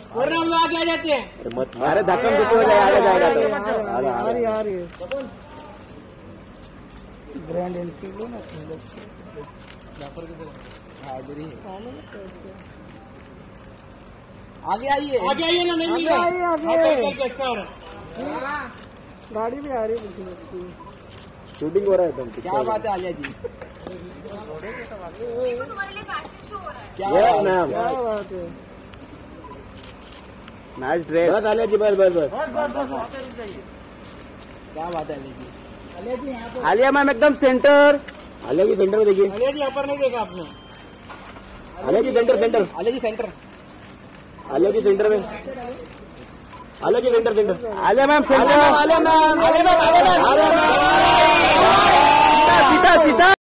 वरना हम लोग आगे आ जाते हैं। अरे मत अरे धक्का मुक्की हो जाए, आगे जाएगा तो। आ रही है ग्रैंड एंट्री लो ना आगे आइए ना, नहीं मिल रहा। अच्छा हो रहा है। गाड़ी भी आ रही है, शूटिंग हो रहा है एकदम। क्या बात है आलिया जी, तुम्हारे लिए फैशन शो हो रहा है। क्या मैम, क्या बात है। Nice dress. बस आलिया जी, बस बस बस। क्या बात है आलिया जी। आलिया जी यहाँ पर, आलिया मैम एकदम सेंटर। आलिया जी सेंटर में देखिए। आलिया जी यहाँ पर नहीं देखा आपने। Alia ji centre centre. Alia ji centre, Alia ji centre में। Alia ji centre centre. Alia ma'am centre. Alia ma'am, सीधा सीधा।